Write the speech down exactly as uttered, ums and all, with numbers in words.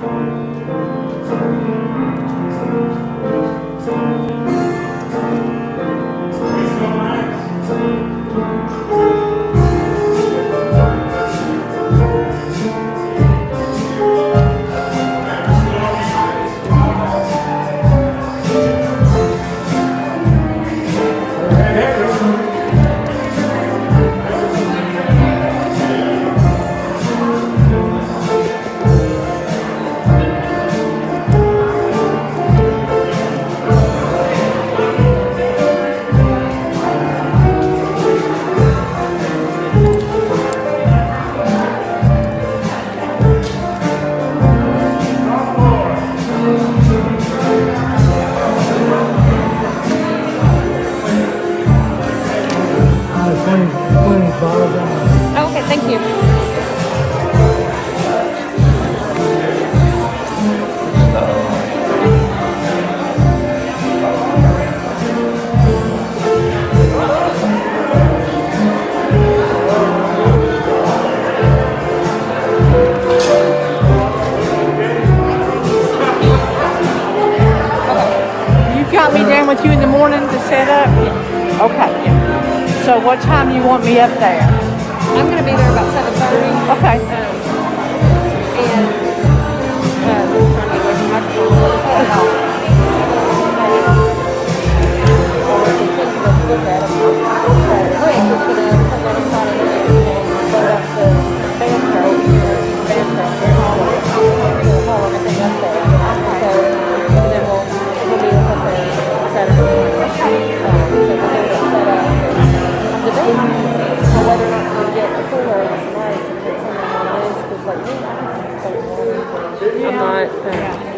Okay, thank you. You've got me down with you in the morning to set up? Yeah. Okay. Yeah. So what time do you want me up there? I'm going to be there about seven thirty. Okay. Um, and um, trying to get away from my phone. Or we can go look at them. But we're just going to come down inside of it and load up the band truck here, the band truck here, haul everything up there. So, and then we'll, we'll be up there Saturday morning. Um, so we'll get it set up. And the day, so whether or not we get a cooler tonight and put something on this, because like me, I don't want anything. I'm not. Um,